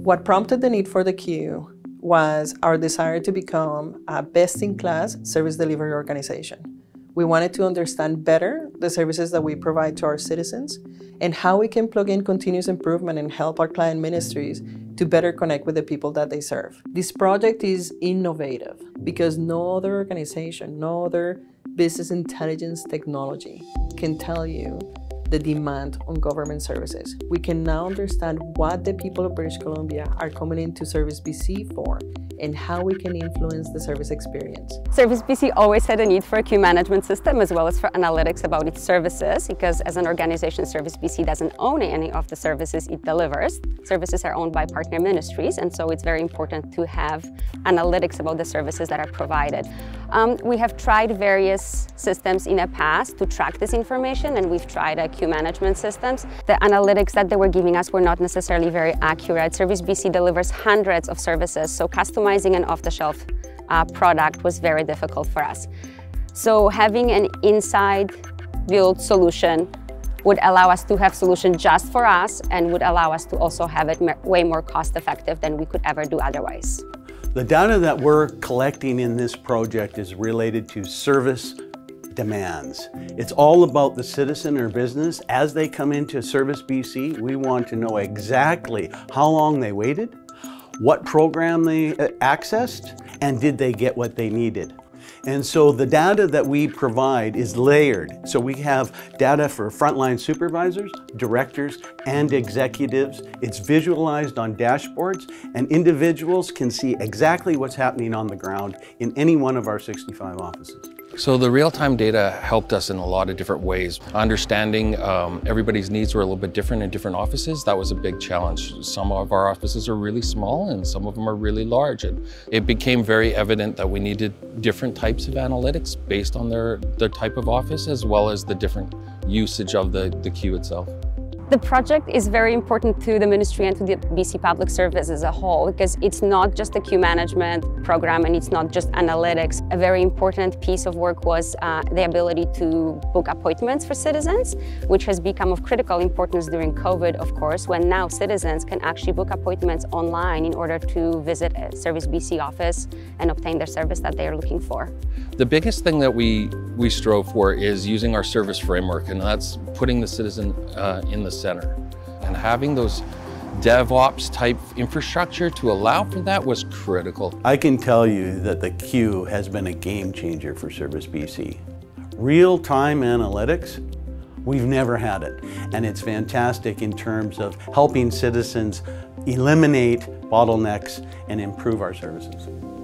What prompted the need for the Q was our desire to become a best-in-class service delivery organization. We wanted to understand better the services that we provide to our citizens and how we can plug in continuous improvement and help our client ministries to better connect with the people that they serve. This project is innovative because no other organization, no other business intelligence technology can tell you the demand on government services. We can now understand what the people of British Columbia are coming into Service BC for and how we can influence the service experience. Service BC always had a need for a queue management system as well as for analytics about its services, because as an organization, Service BC doesn't own any of the services it delivers. Services are owned by partner ministries, and so it's very important to have analytics about the services that are provided. We have tried various systems in the past to track this information, and we've tried queue management systems. The analytics that they were giving us were not necessarily very accurate. Service BC delivers hundreds of services, so customizing an off-the-shelf product was very difficult for us. So having an inside-built solution would allow us to have solution just for us and would allow us to also have it way more cost-effective than we could ever do otherwise. The data that we're collecting in this project is related to service demands. It's all about the citizen or business. As they come into Service BC, we want to know exactly how long they waited, what program they accessed, and did they get what they needed. And so the data that we provide is layered. So we have data for frontline supervisors, directors, and executives. It's visualized on dashboards, and individuals can see exactly what's happening on the ground in any one of our 65 offices. So the real-time data helped us in a lot of different ways. Understanding everybody's needs were a little bit different in different offices. That was a big challenge. Some of our offices are really small and some of them are really large. And it became very evident that we needed different types of analytics based on their type of office, as well as the different usage of the queue itself. The project is very important to the ministry and to the BC Public Service as a whole, because it's not just a queue management program and it's not just analytics. A very important piece of work was the ability to book appointments for citizens, which has become of critical importance during COVID, of course, when now citizens can actually book appointments online in order to visit a Service BC office and obtain their service that they are looking for. The biggest thing that we strove for is using our service framework, and that's putting the citizen in the center. And having those DevOps type infrastructure to allow for that was critical. I can tell you that the queue has been a game changer for Service BC. Real-time analytics, we've never had it. And it's fantastic in terms of helping citizens eliminate bottlenecks and improve our services.